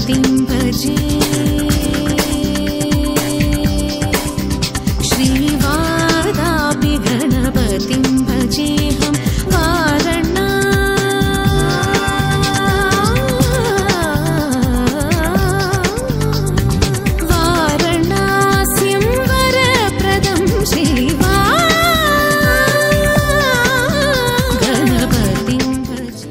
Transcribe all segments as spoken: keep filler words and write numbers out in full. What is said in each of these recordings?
गणपतिं भजे श्रीवादापि गणपतिं भजेऽहं वारणा वारणास्यं वरप्रदं श्रीवा गणपतिं भजे।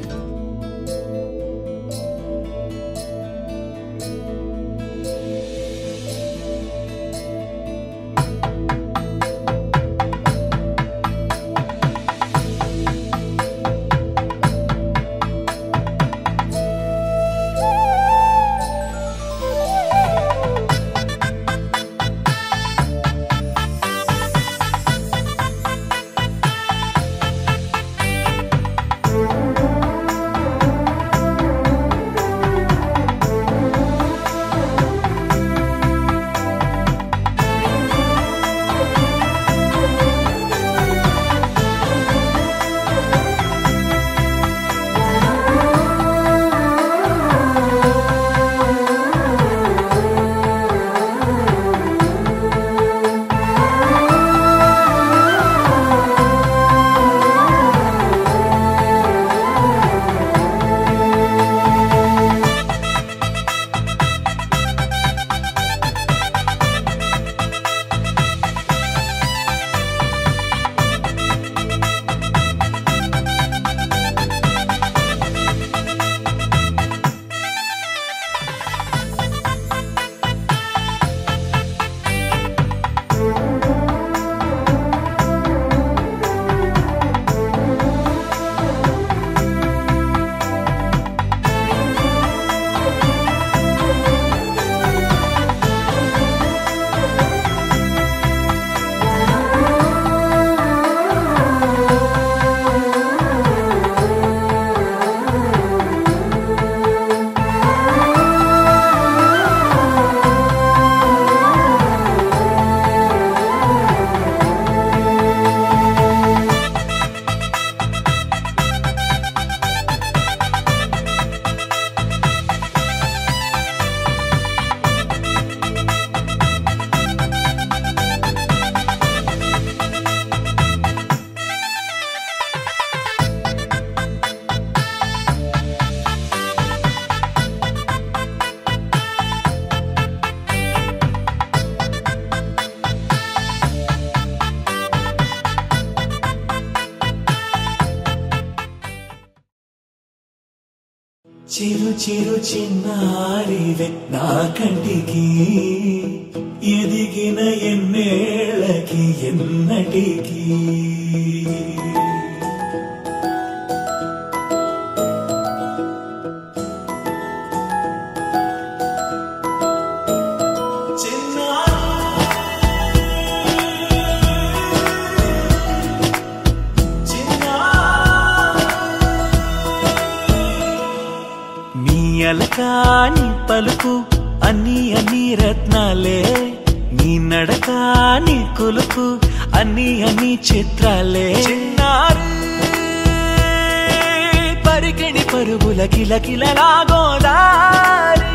చిరు చిరు చిన్నారివే నా కంటికి ఎదిగిన ఎన్నేళ్ళకి ఎన్నటికి అలకాని పలుకు అన్ని అన్ని రత్నాలే నీ నడకాని కులుకు అన్ని అన్ని చిత్రాలే చిన్నారు పరికిణి పరుగుల కిలకిలలాగోదారి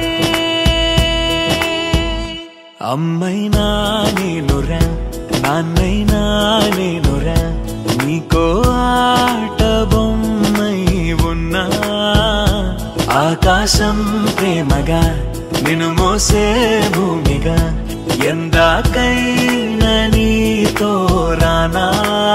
అమ్మైనా నేనురా నాన్నైనా నేనురా నీకో ఆట బొమ్మై ఉన్నా ఆకాశం ప్రేమగా నిన్ను మోసే భూమిగా ఎందాకైనా నీతో రానా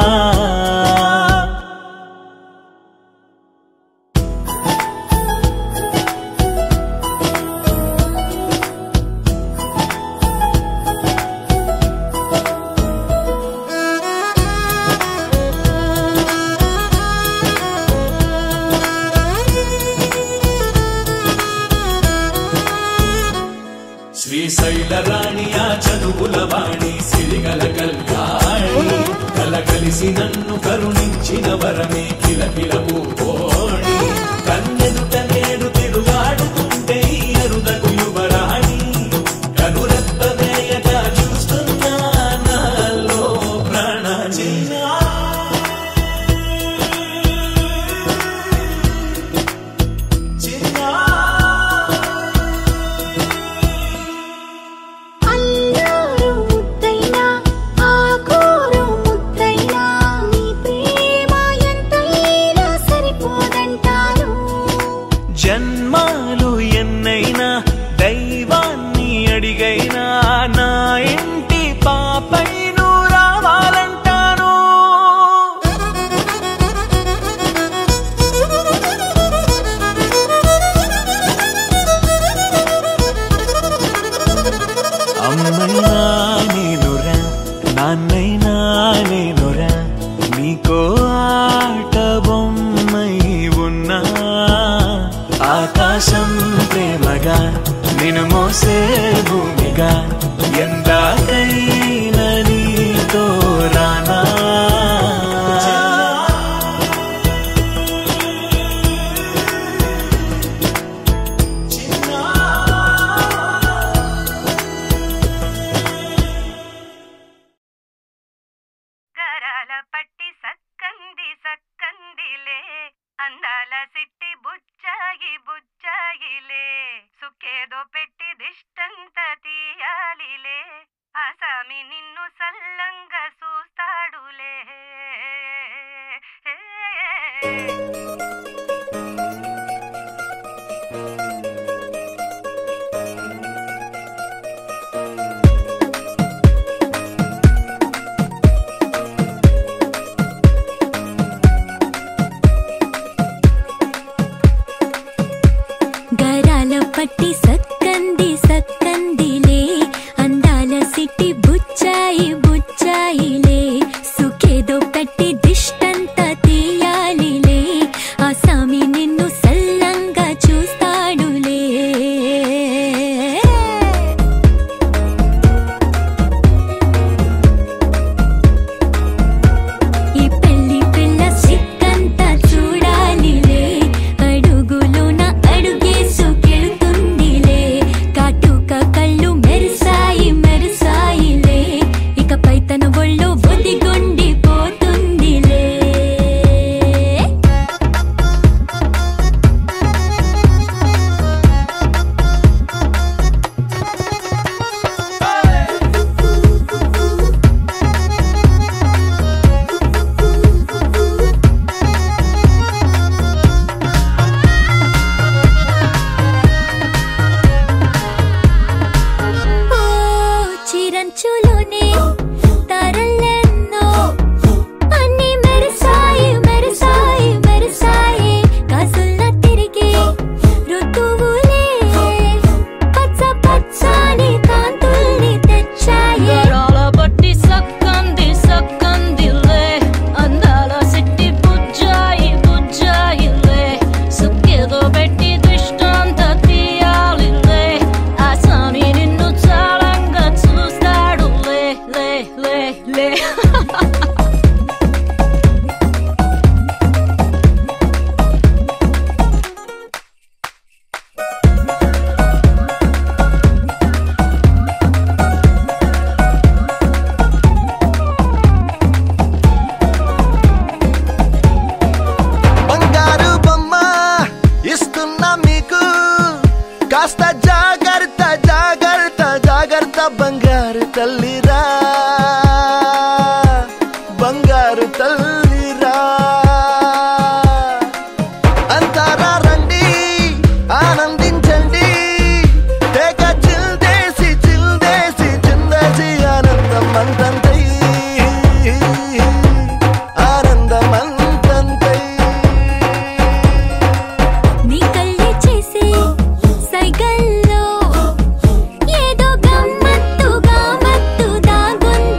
శ్రీశైల రాణియా చదువుల వాణి సిరిగల కల్కాణి కలకలిసి నన్ను కరుణించిన వరమే కిలకిల పూకోణి కన్నెదుట నేడు తిరుగాడుతుంటే అరుదకు యువరాణి కనురెప్ప వేయగా చూస్తున్నా నాలో ప్రాణ చిన్న చిన్న నాన్నైనా నేనురా నీకో ఆట బొమ్మై ఉన్నా ఆకాశం ప్రేమగా నిన్ను మోసే భూమిగా ఎందాకైనా నీతో రానా పట్టి సక్కంది సక్కందిలే అందాల సిట్టి బుచ్చాయి బుచ్చాయిలే సుఖేదో పెట్టి దిష్టంత తీయాలిలే ఆసామి నిన్ను సల్లంగా చూస్తాడులే పట్టి సక్కంది సక్కందిలే అందాల సిట్టి బుచ్చాయి బుచ్చాయిలే సుఖేదో పెట్టి దిష్టంత తీయాలిలే ఆసామి నిన్ను సల్లంగా చూస్తాడులే ఈ పెళ్లి పిల్ల సిక్కంతా చూడాలిలే అడుగులోన అడుగేసు కళ్ళు మెరిసాయి మెరిసాయిలే ఇకపై తన ఒళ్ళు బుద్ధిగుండి పోతుందిలే చిరంచులోనే తారలెన్నో అన్ని మెరిసాయి మెరిసాయి మెరిసాయి కాసుల్లా తిరిగి ఋతువులే పచ్చ పచ్చని కాంతుల్ని తెచ్చాయి గరాల పట్టి సక్కంది సక్కందిలే అందాల సిట్టి బుజ్జాయి బుజ్జాయిలే సుఖేదో పెట్టి దృష్టాంత తీయాలిలే ఆసామి నిన్ను చాలంగా చూస్తాడు లే లే లే లే బంగారు బొమ్మ ఇస్తున్నా మీకు కాస్త జాగ్రత్త జాగ్రత్త జాగ్రత్త బంగారు తల్లిరా బంగారు తల్లిరా అంతారా రండి ఆనందించండి తెగ చిల్దేసి చిల్దేసి చిందేసి ఆనందం అంతంతై ఆనందం అంతంతై నీ కళ్ళే చేసే సైగల్లో ఏదో గమ్మత్తుగా మత్తు దాగుంది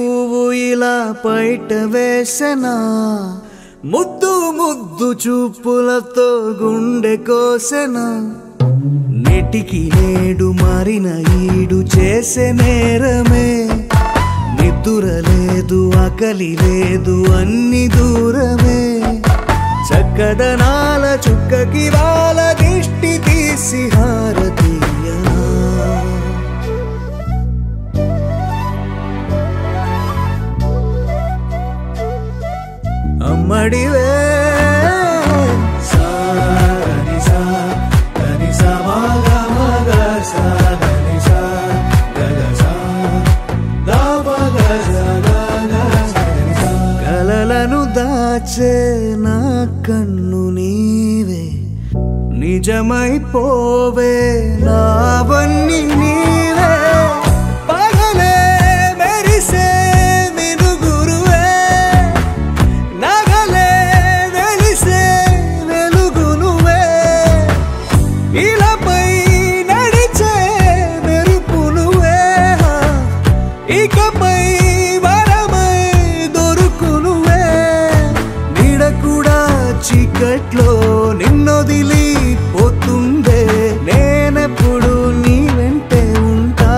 పువ్వు ఇలా బయట వేసెనా ముద్దు ముద్దు చూపులతో గుండె కోసెనా నెటికి నేడు మారిన ఈడు చేసే నేరమే నిద్ర లేదు ఆకలి లేదు అన్ని దూరమే చక్కదనాల చుక్కకి వాళ్ళ దిష్టి తీసి హారతీయనా అమ్మడివే కలలను దాచే నా కన్ను నీవే నిజమైపోవే నావన్నీ నీవే పగలే మెరిసే మినుగురువే నగలే వెలిసే వెలుగునువే ఇలాపై నడిచే మెరుపునువే ఇకపై వరమై దొరుకునువే నీడ కూడా చీకట్లో నిన్నొదిలి పోతుందే నేనెప్పుడు నీ వెంటే ఉంటా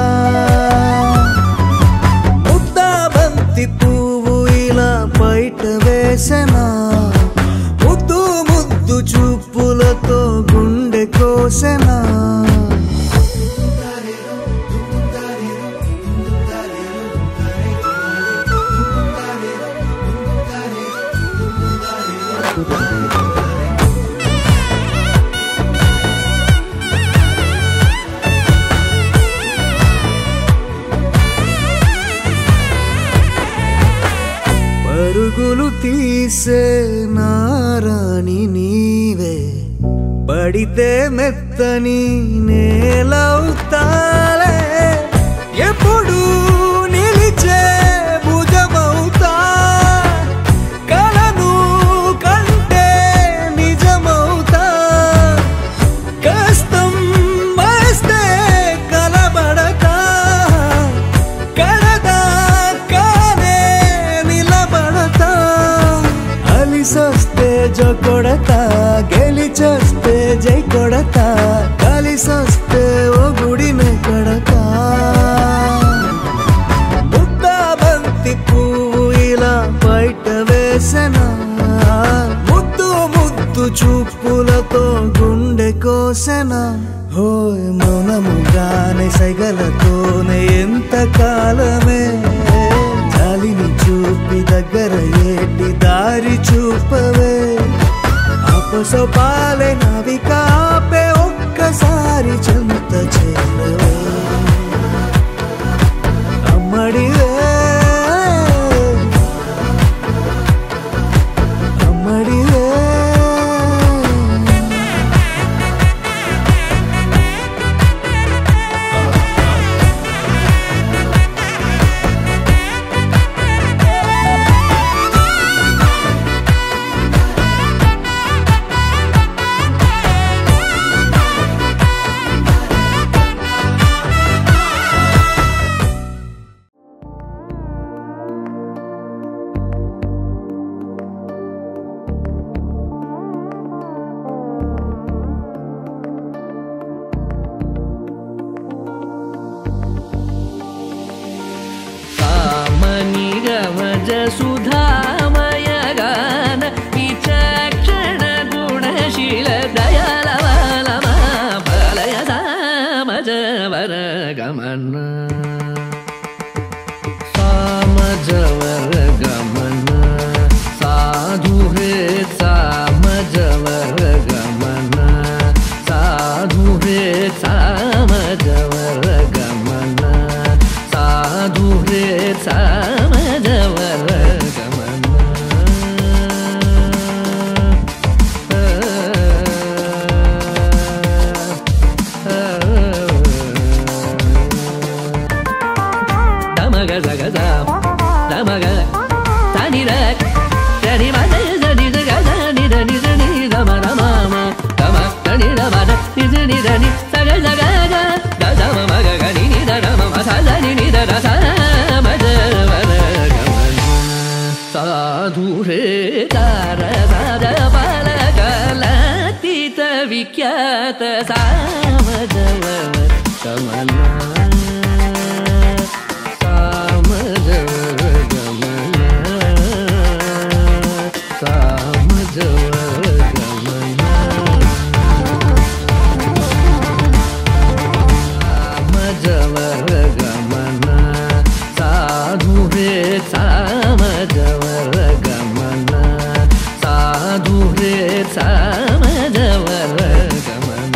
ముద్దా బంతి పువ్వు ఇలా బయట వేసెనా ముద్దు ముద్దు చూపులతో గుండె కోసెనా పరుగులు తీసే నారాణి నీవే పడితే మెత్తని నేలవుతాలే ఎప్పుడు నిలిచే భుజమవుతా కలను కంటే నిజమవుతా కష్టం వస్తే కలబడతా కడదా కానే నిలబడతా అలిసొస్తే జో కొడతా గెలిచొస్తే జై కొడతా కలిసొస్తే ఓ గుడినే కడతా ముద్దా బంతి పువ్వు ఇలా బయట వేసెనా ముద్దు ముద్దు చూపులతో గుండె కోసెనా హోయ్ మౌనముగానే సైగలతోనే ఎంత కాలమే జాలిని చూపి దగ్గర ఏటి దారి చూపవే అపసపాలే నావిక ఆపే ఒక్కసారి చెంత చేరవే అమ్మడివే అమ్మడివే सुधामय गान विचक्षण गुणशील दयालवालमा बलय सामजवर गमन सामजवर गमन साधु हे सामजवर गमन साधु हे सामजवर गमन साधु हे सामजवर गमन दमग जगद दमग तनि रे तनि मद जनि जगद नि దని దని దమ దమ దమ దని దమ ని ని దని సగ జగ గ దమ మగ గని ని దమ మ స దని ని ద స మ జ వర సాధు రే తార బాలకలాతీత విఖ్యాత సామజవ కమల సామజవ గమన సామజవ గమన సామజవ గమన సాధు రే సామజవ గమన సాధు రే సామజవ గమన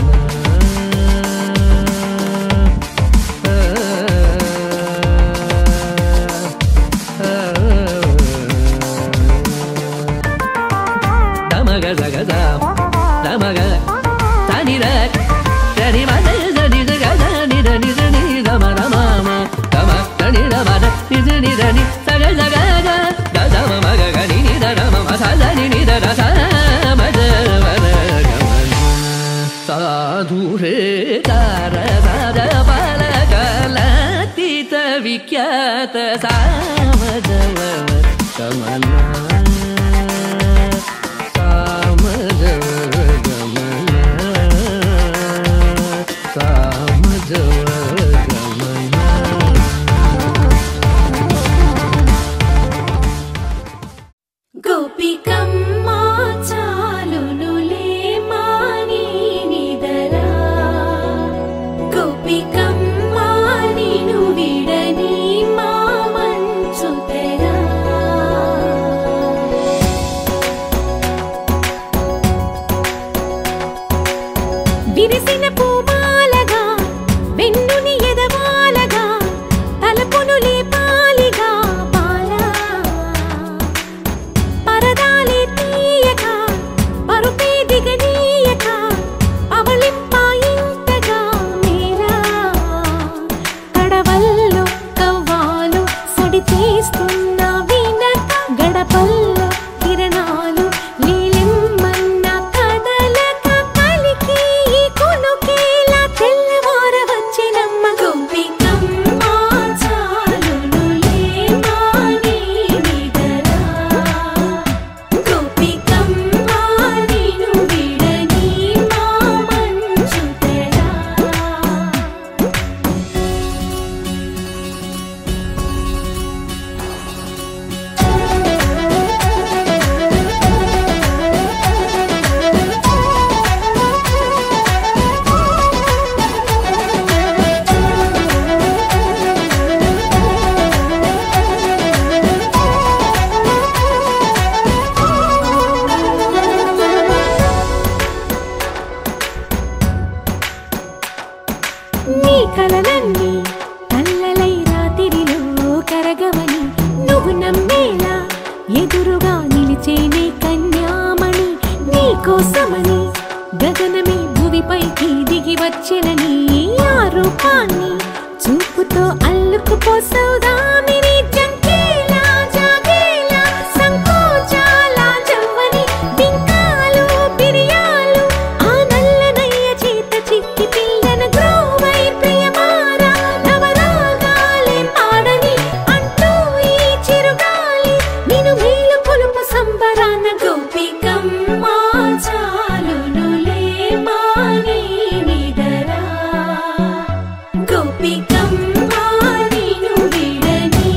దమగ జగద దమగ తనిర తని మద జని జగద నిద నిద ని దమ దమ దమ తని దమ నిద నిద ని సగ జగద దమ మగ గని ని దమ మస ని ని ద స మద వర గమన సాధు రే తార సద బాలకలాతీత విఖ్యాత సామజవ కమల సామజవ గమన సామజవ గమన గోపికమ్మ చాలునులే మాని నిదరా గోపికమ్మ నిను విడని మా మంచు తెరా విరిసిన పూమాలగా వెన్నుని ఎదవాలగా తలపును లేపాలిగా బాలా పరదాలే తీయక పరుపే దిగనీయక అవలింపాయింతగా మేరా కడవల్లో కవ్వాలు సడి చేస్తున్న వీణత గడపల్లో కిరణాలు లీలెమ్మన్న కదలక కలికి ఈ కొనుకేలా తెల్లవార వచ్చినమ్మ గోపికమ్మ చాలునులే మాని నిదరా గోపికమ్మ నిను విడని మా మంచు తెరా నీ కలలన్నీ కల్లలై రాత్రిలో కరగవని నువ్వు నమ్మేలా ఎదురుగా నిలిచేనే కన్యామణి నీ కోసమని గగనమే భువిపైకి దిగి వచ్చెనని ఆ రూపాన్ని చూపుతో అల్లుకుపోసౌదామిని జంకేలా జాగేలా సంకోచాల జవ్వని బింకాలు బిరియాలు ఆ నల్లనయ్య చేత చిక్కి పిల్లన గ్రోవై ప్రియమారా నవరాగాలే పాడని అంటూ ఈ చిరుగాలి నిను మేలు కొలుపు సంబరాన గోపికమ్మ చాలునులే మాని నిదరా గోపికమ్మ నిను విడని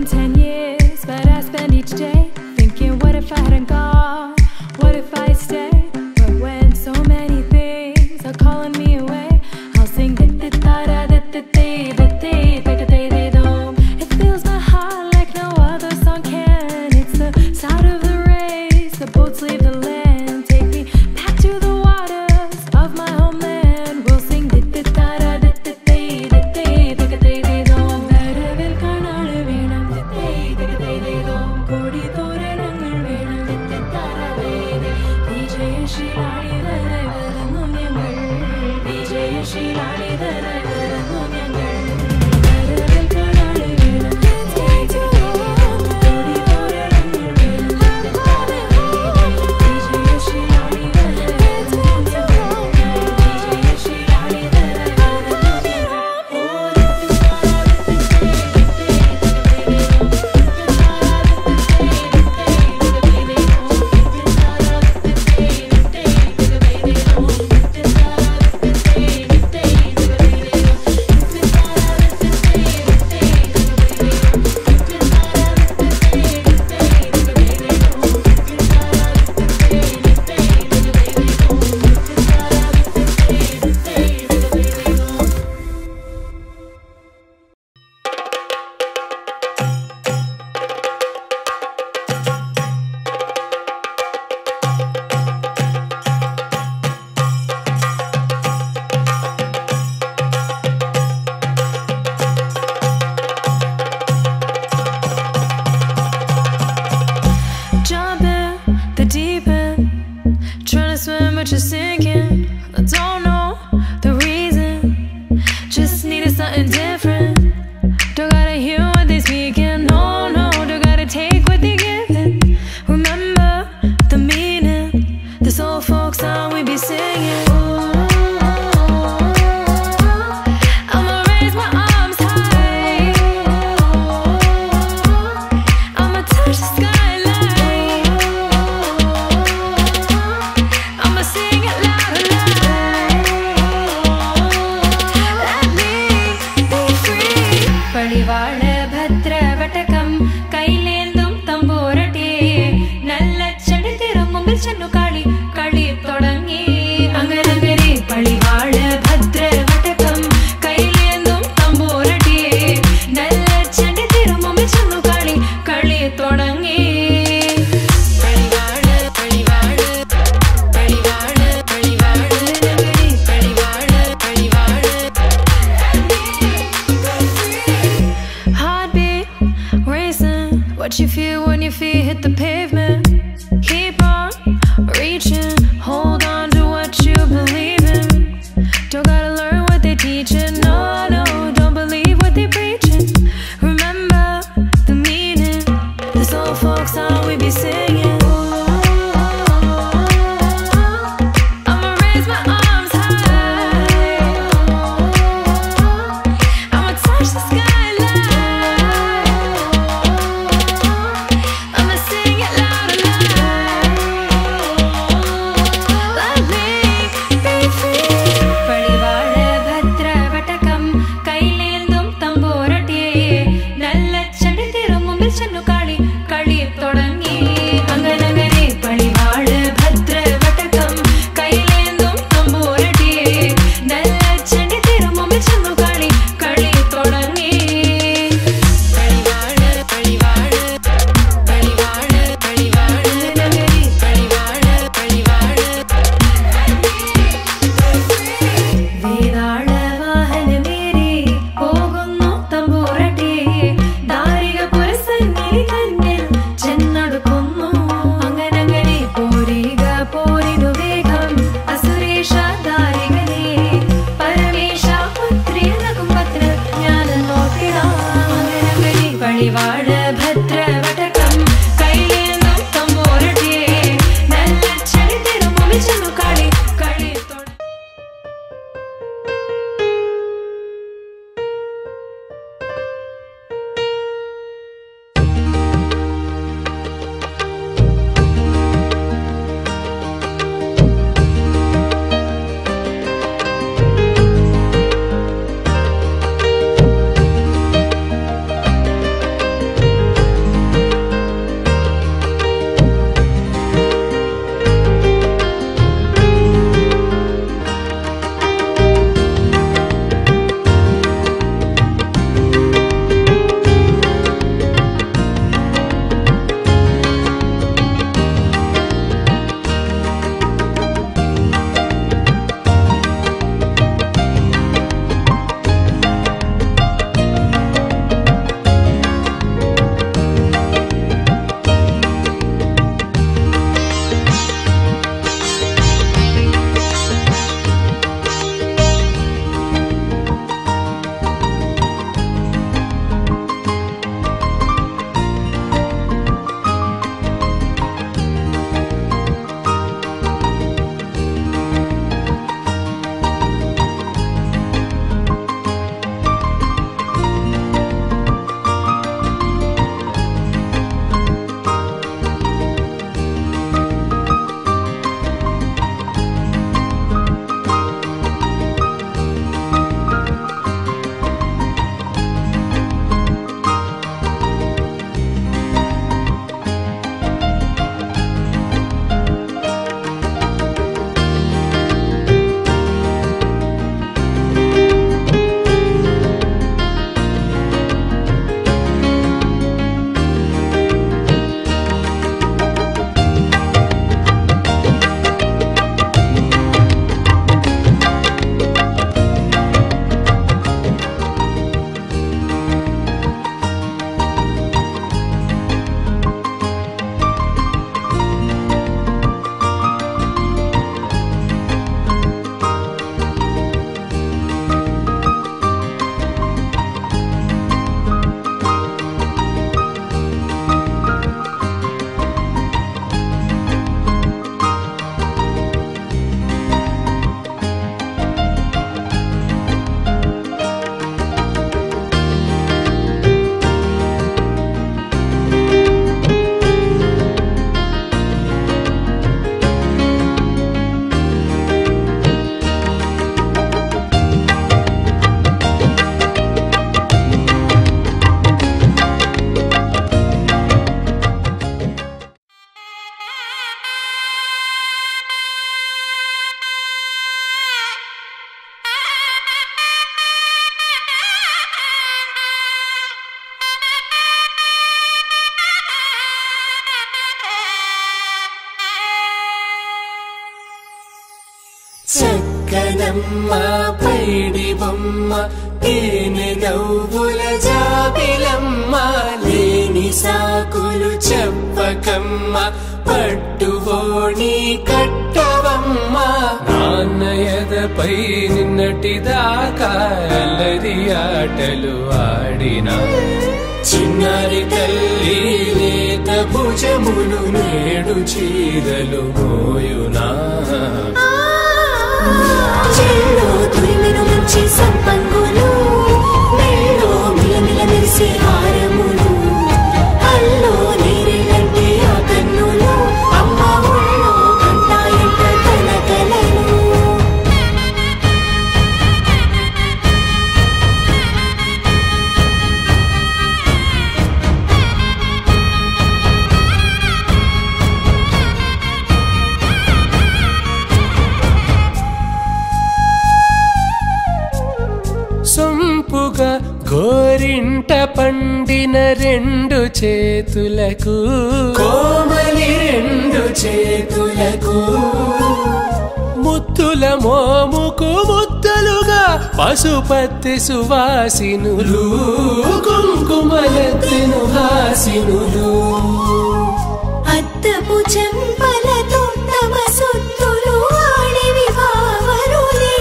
in ten years, but I spend each day thinking, what if I hadn't gone? What if I stayed? But when so many things are calling me away, I'll sing da da da da da da da da da da da da. It fills my heart like no other song can. It's the sound of the race, the boats leave the land. Take me back to the waters of my homeland. We'll sing da da da da da da da da da da da da da. വരവിൽ കാണാൻ വേണം da da da da da da. കോടി തോരണങ്ങൾ വേണം da da da da da. വിജയശീലാളിതരായി വരുന്നു ഞങ്ങൾ, വിജയശീലാളിതരായി വരുന്നു ഞങ്ങൾ. വരവിൽ കാണാൻ വേണം da da da da da. കോടി തോരണങ്ങൾ വേണം da da da da da. വിജയശീലാളിതരായി വരുന്നു ഞങ്ങൾ, വിജയശീലാളിതരായി വരുന്നു ഞങ്ങൾ. బుల్లెమ్మ పైడి బొమ్మ తేనె నవ్వుల జాబిలమ్మ లేని సాకులు చెప్పకమ్మ పట్టువోణి కట్టవమ్మ నాన్నయదపై నిన్నటిదాకా అల్లరి ఆటలు ఆడినా చిన్నారి తల్లి లేత భుజములు నేడు చీరలు మోయునా చెల్లో తురిమెను మంచి సంపంగులు మెళ్ళో మిలమిల మెరిసే హారములు అల్లో నీరెళ్ళంటే ఆ కన్నులు అమ్మ ఒళ్ళో కంటాయంట తన కలలు సొంపుగా గోరింట పండిన రెండు చేతులకు కోమలి రెండు చేతులకు ముత్తుల మోముకు ముద్దలుగా పశుపతి సువాసినులు కుంకుమలెత్తెను హాసినులు అద్దపు చెంపలతో తమ సొత్తులు ఆడివి భావరులే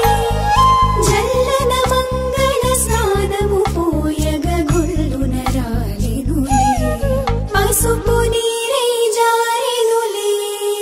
జల్లన మంగళ స్నానము పోయగ గొల్లున రాలినులే పసుపు నీరై జారినులే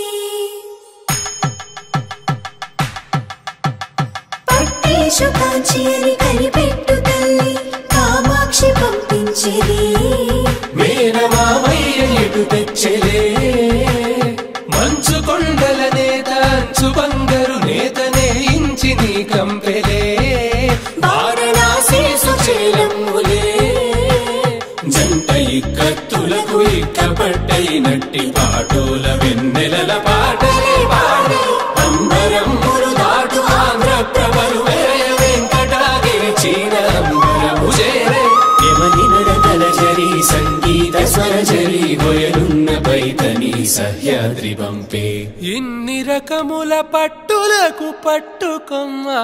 పట్టేశు కాంచి అని కనిపెట్టు తల్లి కామాక్షి పంపించేది మేనమామయ్య ఎటు తెచ్చలే మంచు కొండల నేత అంచు బంగారు నేతనే ఇంచి నీ కంపెలే వారణాసి సుచేలమ్ములే జంట ఇక్కత్తులకు ఇక్కపట్టైనట్టి పాటోల వెన్నెలల పాటలే పాడే అంబరమ్ములు దాటు ఆంధ్ర ప్రభలు వేయ వెంకటాగిరి చీన అంబరము చేరే యమని నడకల జరి సంగీత స్వరజరి హొయలున్న పైతని సహ్యాద్రి పంపే ఇన్ని రకముల పట్టులకు పట్టుకొమ్మా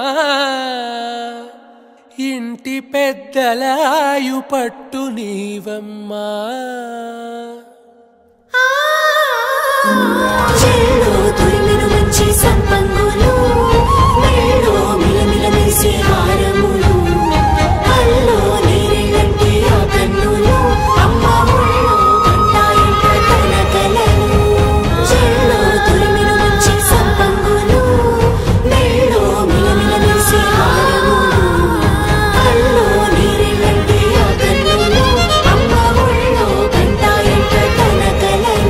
ఇంటి పెద్దలాయు పట్టు నీవమ్మా చెల్లో తురిమెను మంచి సంపంగులు మెళ్ళో మిలమిల మెరిసే హారములు అల్లో నీరెళ్ళంటే ఆ కన్నులు అమ్మ ఒళ్ళో కంటాయంట తన కలలు చెల్లో తురిమెను మంచి సంపంగులు మెళ్ళో మిలమిల మెరిసే హారములు అల్లో నీరెళ్ళంటే ఆ కన్నులు అమ్మ ఒళ్ళో కంటాయంట తన కలలు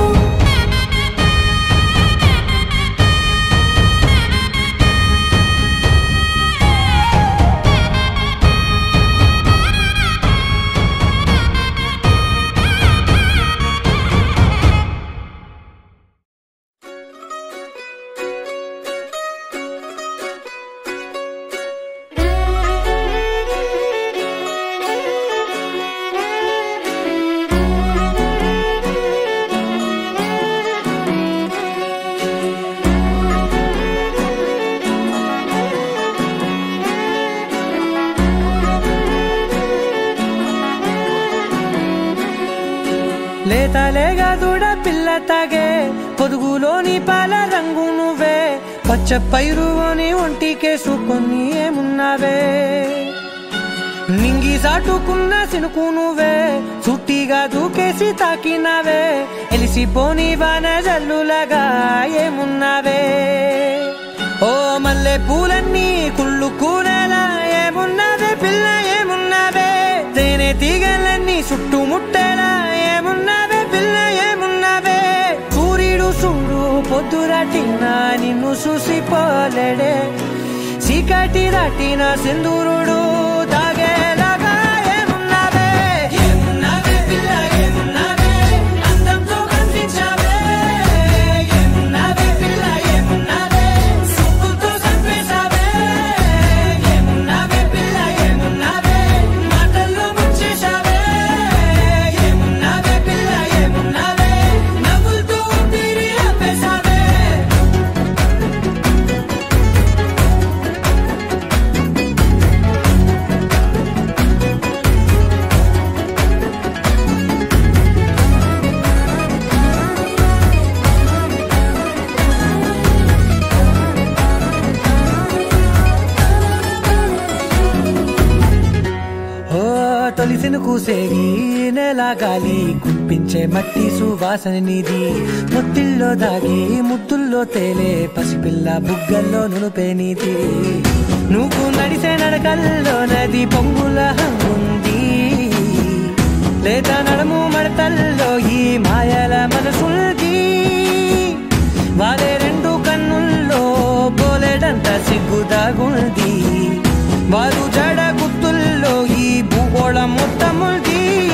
లేతలేగా దూడ పిల్ల తాగే పొదుగులోని పాల రంగు నువ్వే పచ్చ పైరుని ఒంటికేసుకొని ఏమున్నావే నింగి సాటుకున్న సినుకు నువ్వే చుట్టిగా దూకేసి తాకినావే ఎలిసిపోని వాన జల్లులగా ఏమున్నావే ఓ మల్లె పూలన్నీ కుళ్ళు కూనేలా ఏమున్నావే పిల్ల ఏమున్నావే తేనె తీగలన్నీ చుట్టుముట్టేలా ఏమున్నావే పిల్ల ఏమున్నావే సూర్యుడు చూడు పొద్దురాటిన నిన్ను చూసిపోలేడే చీకటి దాటిన సింధూరుడు తాగేలాగా ఏమున్నావే ఏమున్నావే పిల్ల ఏమున్నావే అందంతో కనిపించావే ఏమున్నావే పిల్ల ఏమున్నావే సుక్కుతో చంపేశావే ఏమున్నావే పిల్ల ఏమున్నావే మాటల్లో ముంచేశావే ఏమున్నావే పిల్ల ఏమున్నావే నవ్వులతో ఊపిరి ఆపేశావే సినుకు సేగి నేల గాలి కుప్పించే మట్టి సువాసన నీది ముత్తిల్లో దాగి ముత్తుల్లో తేలే పసిపిల్ల బుగ్గల్లో నునుపే నీది నువ్వు నడిసే నడకల్లో నది పొంగుల ఉంది లేత నడుము మడతల్లో ఈ మాయల మనసుల్ది వాలే రెండు కన్నుల్లో బోలెడంత సిగ్గుదాగుంది వారు జడ గుత్తుల్లో ఈ భూగోళం మొత్తముల్ది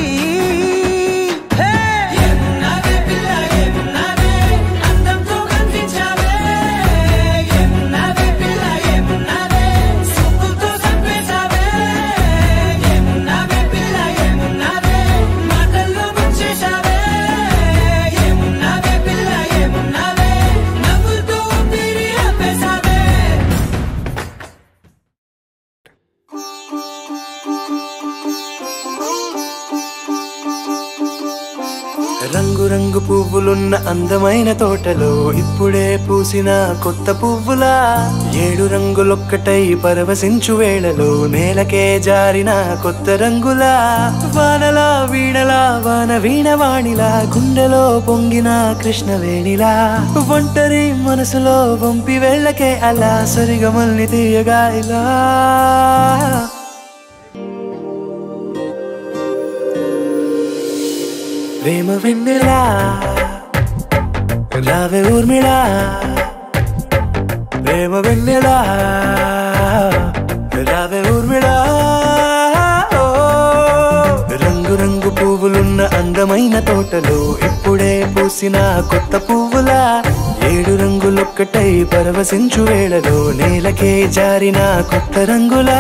రంగు రంగు పువ్వులున్న అందమైన తోటలో ఇప్పుడే పూసిన కొత్త పువ్వులా ఏడు రంగులొక్కటై పరవశించు వేళలో నేలకే జారిన కొత్త రంగులా వానలా వీణలా వాన వీణవాణిలా గుండెలో పొంగిన కృష్ణవేణిలా ఒంటరి మనసులో వంపి వెళ్ళకే అలా సరిగమల్ని తీయగా ఇలా ప్రేమ వెన్నెలా రావే ఊర్మిళా ప్రేమ వెన్నెలా రావే ఊర్మిళా రంగు రంగు పువ్వులున్న అందమైన తోటలో ఇప్పుడే పూసిన కొత్త పువ్వులా ఏడు రంగులొక్కటై పరవశించు వేళలో నేలకే జారిన కొత్త రంగులా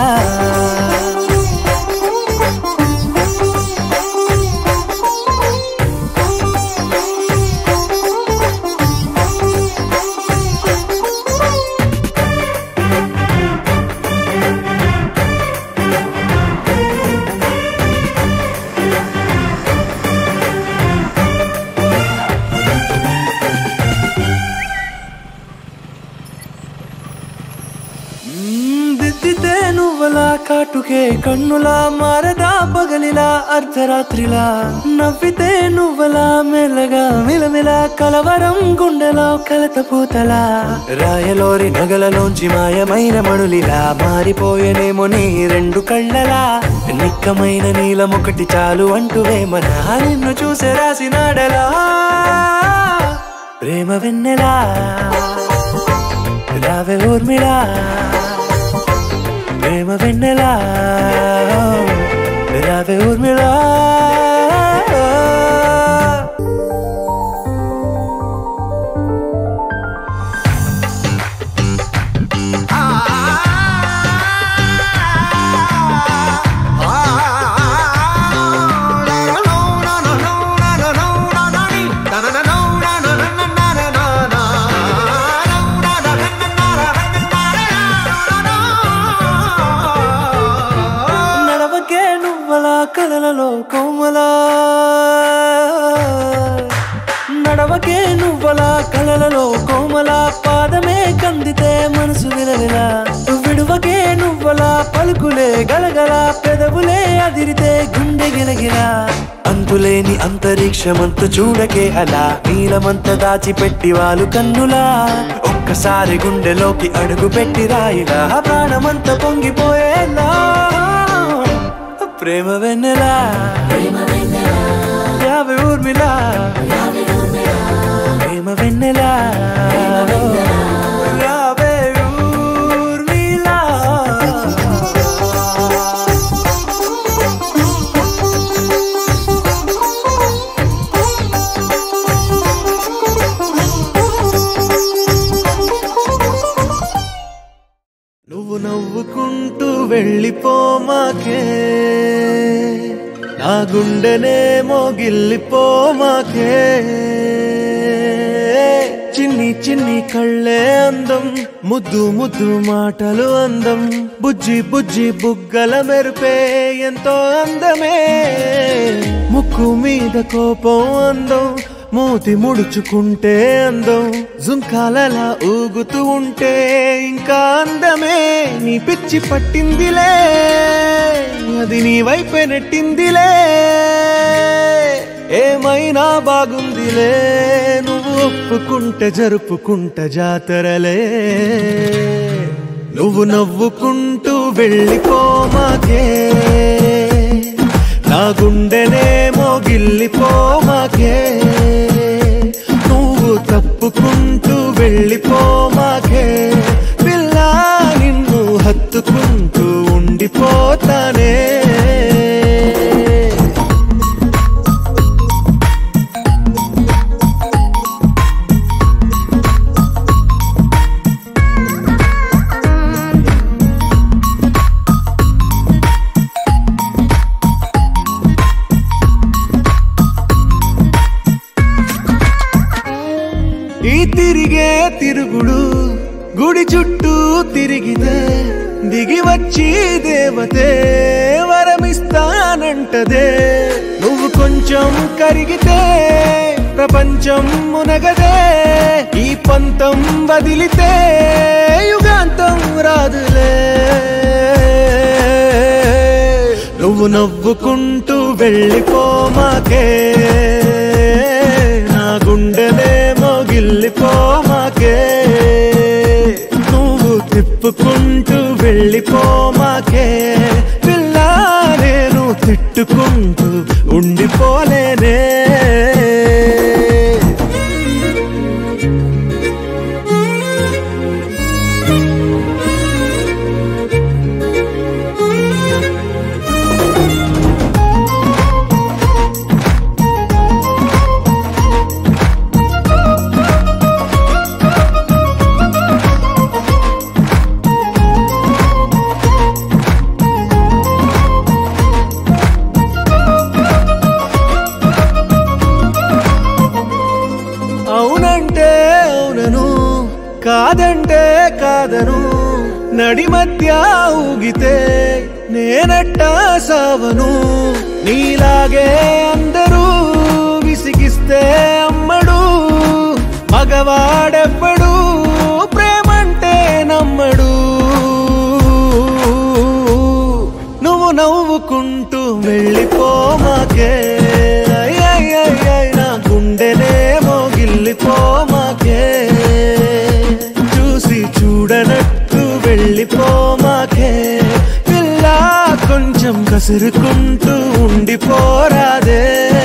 కాటుకే కన్నులా మారదా పగలిలా అర్ధరాత్రిలా నవ్వితే నువ్వలా మెల్లగా మిలమిలా కలవరం గుండెలో కలత పూతలా రాయలోరి నగలలోంచి మాయమైన మణులిలా మారిపోయేనేమో నీ రెండు కళ్ళలా నిక్కమైన నీలమొకటి చాలు అంటూ వేమన నిన్ను చూసే రాసినాడలా ప్రేమ వెన్నెలా రావే ఊర్మిళా ప్రేమ వెన్నెలా రావే ఊర్మిళా కలలలో కోమలా నడవకే నువ్వలా కలలలో కోమలా పాదమే కందితే మనసు విలవిలా విడువకే నువ్వలా పలుకులే గలగల పెదవులే అదిరితే గుండె గిలగిలా అంతులేని అంతరిక్షమంత చూడకే అలా నీలమంత దాచిపెట్టి వాళ్ళు కన్నులా ఒక్కసారి గుండెలోకి అడుగు పెట్టి రాయిలా ప్రాణమంత పొంగిపోయేలా ప్రేమ వెన్నెలా రావే ఊర్మిళా ప్రేమ వెన్నెలా రావే ఊర్మిళా నువ్వు నవ్వుకుంటూ వెళ్ళిపోమాకే నా గుండెనేమో గిల్లిపోమాకే చిన్ని చిన్ని కళ్ళే అందం ముద్దు ముద్దు మాటలు అందం బుజ్జి బుజ్జి బుగ్గల మెరుపే ఎంతో అందమే ముక్కు మీద కోపం అందం మూతి ముడుచుకుంటే అందం జుంకాలలా ఊగుతూ ఉంటే ఇంకా అందమే నీ పిచ్చి పట్టిందిలే అది నీ వైపే నెట్టిందిలే ఏమైనా బాగుందిలే నువ్వు ఒప్పుకుంటే జరుపుకుంట జాతరలే నువ్వు నవ్వుకుంటూ వెళ్ళిపోమాకే నా గుండెనేమో గిల్లిపోమాకే నువ్వు తప్పుకుంటూ వెళ్ళిపోమాకే పిల్ల నిన్ను హత్తుకుంటూ ఉండిపోతానే ఈ తిరిగే తిరుగుడు గుడి చుట్టూ తిరిగితే దిగి వచ్చి దేవతే వరమిస్తానంటదే నువ్వు కొంచెం కరిగితే ప్రపంచం మునగదే ఈ పంతం వదిలితే యుగాంతం రాదులే నువ్వు నవ్వుకుంటూ వెళ్ళిపోమాకే నా గుండెనేమో గిల్లిపోమాకే నువ్వు తిప్పుకుంటూ వెళ్ళిపోమాకే పిల్ల నేను తిట్టుకుంటూ ఉండిపోలేనే కాదంటే కాదను నడి మధ్య ఊగితే నేనట్టా సావను నీలాగే అందరూ విసిగిస్తే అమ్మడు మగవాడెవ్వడు ప్రేమంటే నమ్మడు నువ్వు నవ్వుకుంటూ వెళ్ళిపోమాకే నా గుండెనేమో గిల్లిపోమాకే చూసి చూడనట్టు వెళ్ళిపోమాకే పిల్ల కొంచెం కసురుకుంటూ ఉండిపోరాదే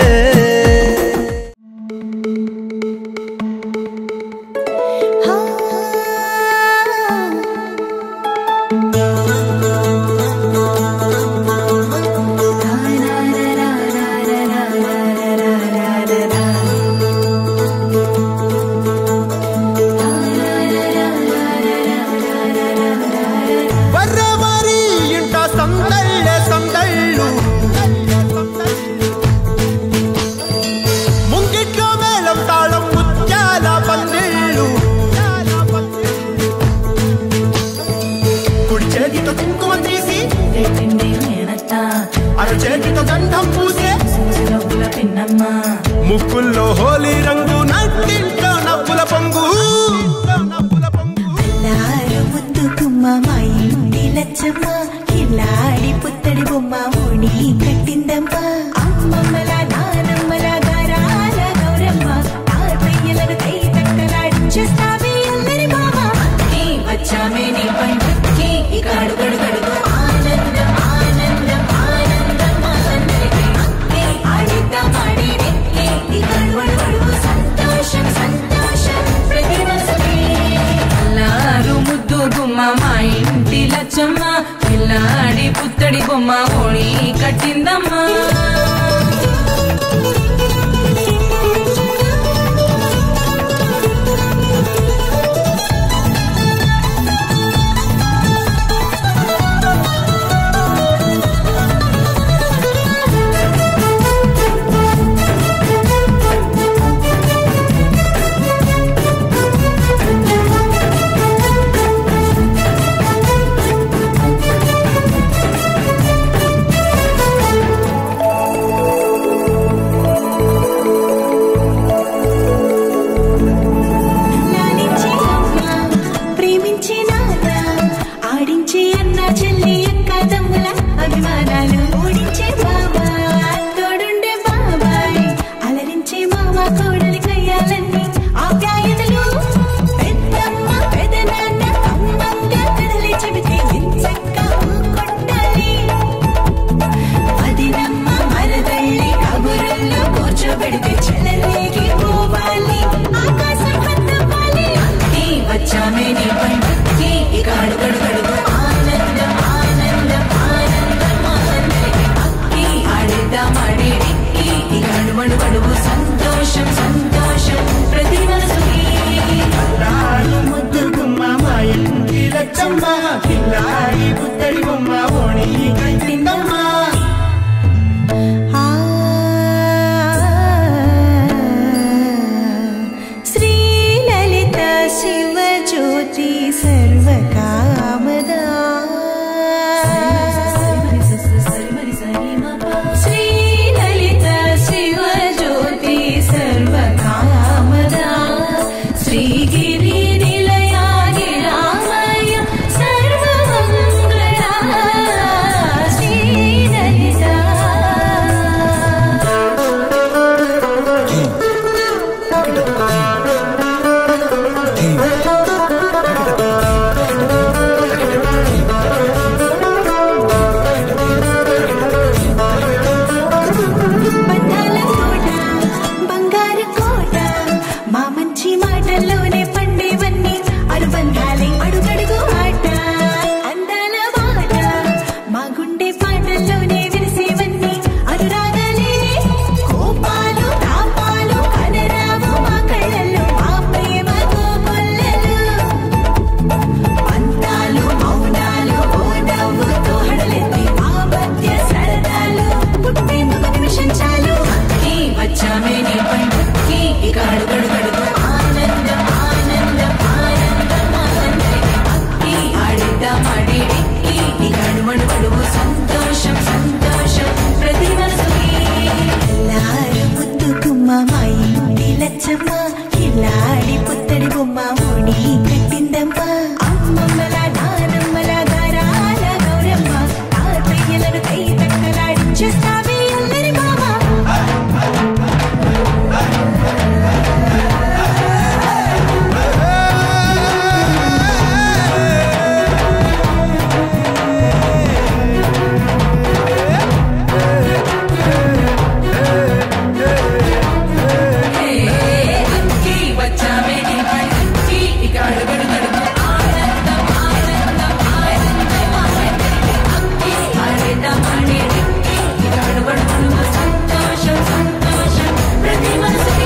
ముక్కుల్లో హోలీ రంగు నట్టింట్లో నవ్వుల పొంగు ముద్దు గుమ్మ మా ఇంటి లచ్చమ్మ కిల్లాడి పుత్తడి బొమ్మ ఓడి కట్టిందమ్మా అమ్మమ్మల నానమ్మల గారాల గౌరమ్మ తాతయ్యలను కై తక్కలాడించేస్తావే అల్లరి మామ వచ్చామే నీ పండుకి ఇక అడుగడు గడుగు ఆనందం ఆనందం ఆనందం అందరికీ ఆడిద్దాం ఆడి సంతోషం సంతోషం ప్రతి మనసుకి అల్లారు ముద్దు గుమ్మ మా ఇంటి లచ్చమ్మ పిల్లాడి పుత్తడి బొమ్మ ఓడి కట్టిందమ్మా అభిమానాలు ఓడించే బాబా తోడుండే బాబాయ్ అలరించే మామ కోడలి కయ్యాలన్నీ ఆప్యాయతలు పెద్దమ్మ పెదనాన్న అమ్మంగా కథలి చెబితే ఎంచక్కా కొట్టాలి వదినమ్మ మరదళ్ళి కబురుల్లో కూర్చోబెడితే చెలరేగి పోవాలి ఆకాశం హద్దవాలి అక్కి వచ్చామే నీ పండుక్కి ఇక అడుగడుగడుగు ఆనందం ఆనందం ఆనందం ఆనందం అక్కి ఆడిద్దాం ఆడేడిక్కి ఇక అడుగడుగడుగు సంతోషం సంతోషం ప్రతి మనసుకి అల్లారు ముద్దు గుమ్మ మా ఇంటి లచ్చమ్మ కిల్లారి పుత్తడి బొమ్మ ఓణి కట్టిందమ్మ శ్రీలలిత శివజ్యోతి సర్వకామదా శ్రీలలిత శివజ్యోతి సర్వకామదా శ్రీగిరి నిలయా గిరామయ సర్వమంగళా శ్రీలలిత బంధాల కోట బంగారు కోట మా మంచి మాటల్లోనే పండేవన్నీ అనుబంధాలే అడుగడుగు ఆట అందాల మాట మా గుండె పాటల్లోనే విరిసేవన్నీ అనురాగాలే కోపాలు తాపాలు కనరావు మా కళ్ళల్లో మా ప్రేమ కోకొల్లలు పంతాలు మౌనాలు ఓ నవ్వుతో హడలెత్తి మా మధ్య సరదాలు పుట్టేందుకు నిమిషం చాలు అక్కి వచ్చామే నీ పండుక్కి ఇక అడుగడుగడుగు ఆనందం ఆనందం ఆనందం ఆనందం అక్కి ఆడిద్దాం ఆడేడిక్కి ఇక అడుగడుగడుగు సంతోషం సంతోషం ప్రతి మనసుకి ఎల్లారు ముద్దు గుమ్మ మా ఇంటి లచ్చమ్మ కిల్లాడి పుత్తడి బొమ్మ ఓణి కట్టిందమ్మ అమ్మమ్మల నానమ్మల గారాల గౌరమ్మ తాతయ్యలను కై తక్కలాడించేస్తావే అల్లరి మామ అక్కి వచ్చామే నీ పండుక్కి ఇక అడుగడుగడుగు ఆనందం ఆనందం ఆనందం ఆనందం అక్కి ఆడిద్దాం ఆడేడిక్కి ఇక అడుగడుగడుగు సంతోషం సంతోషం ప్రతి మనసుకి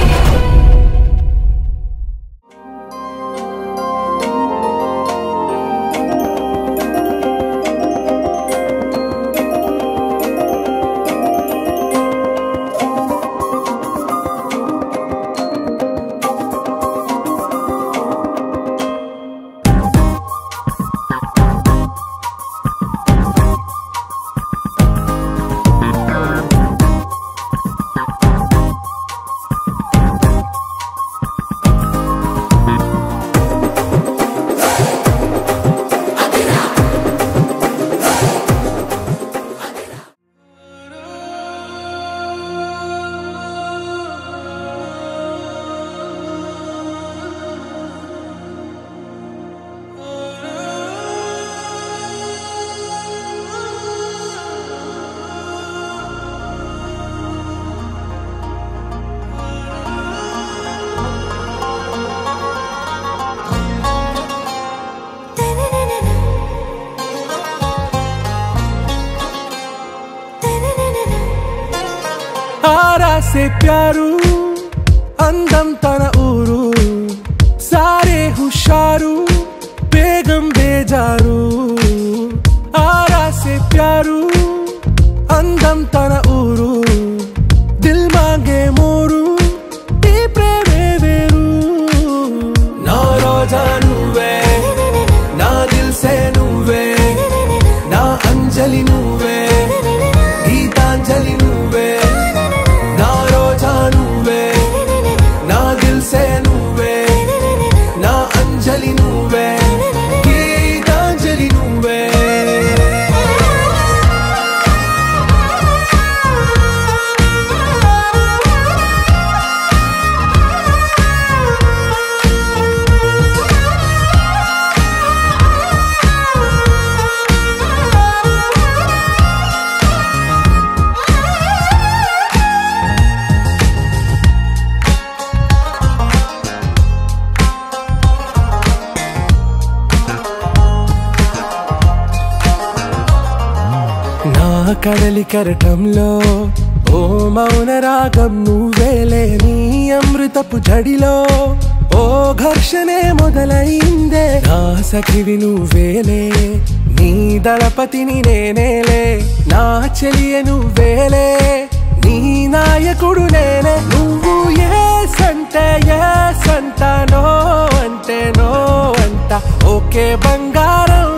आरा से प्यारू అందం తన ఊరు సారే హుషారు బేగం బేజారు ఆరా సే ప్యారు అందం తన ఊరు దిల్ మాంగే మోరు ఈ ప్రేమే వేరు నా రోజా నువ్వే నా దిల్ సే నువ్వే నా అంజలి నువ్వే గీతాంజలి నువ్వే నా రోజా నువ్వే నా దిల్ సే నువ్వే నా అంజలి నువ్వే గీతాంజలి నువ్వే కడలి కెరటంలో ఓ మౌన రాగం నువ్వేలే నీ అమృతపు జడిలో ఓ ఘర్షణే మొదలైందే నా సఖివి నువ్వేలే నీ దళపతిని నేనేలే నా చెలియ నువ్వేలే నీ నాయకుడు నేనే నువ్వు ఏ సంటే ఏ సంటానో అంటే నో అంట ఓకే బంగారం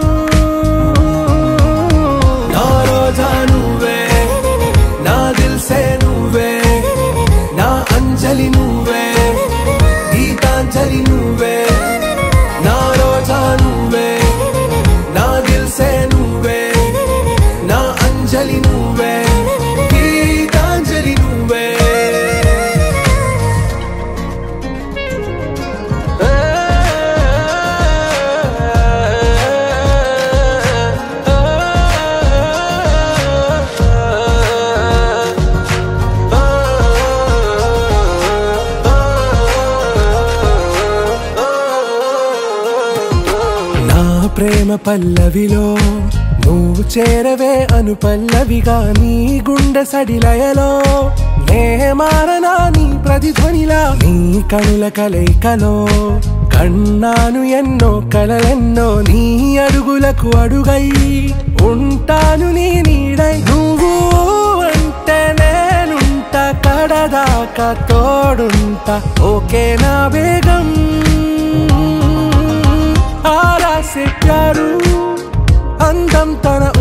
నా రోజా నువ్వే నా దిల్సే నువ్వే నా అంజలి నువ్వే గీతాంజలి నువ్వే నా రోజా నువ్వే నా దిల్సే నువ్వే నా అంజలి నువ్వే గీతాంజలి నువ్వే ప్రేమ పల్లవిలో నువ్వు చేరవే అను పల్లవిగా నీ గుండె సడిలయలో నే మారనా నీ ప్రతిధ్వనిలా నీ కనుల కలయికలో కన్నాను ఎన్నో కలలెన్నో నీ అడుగులకు అడుగై ఉంటాను నీ నీడై నువ్వు అంటే నేనుంట కడదాకా తోడుంట ఓకే నా వేగం ఆరా से प्यारू అందం తన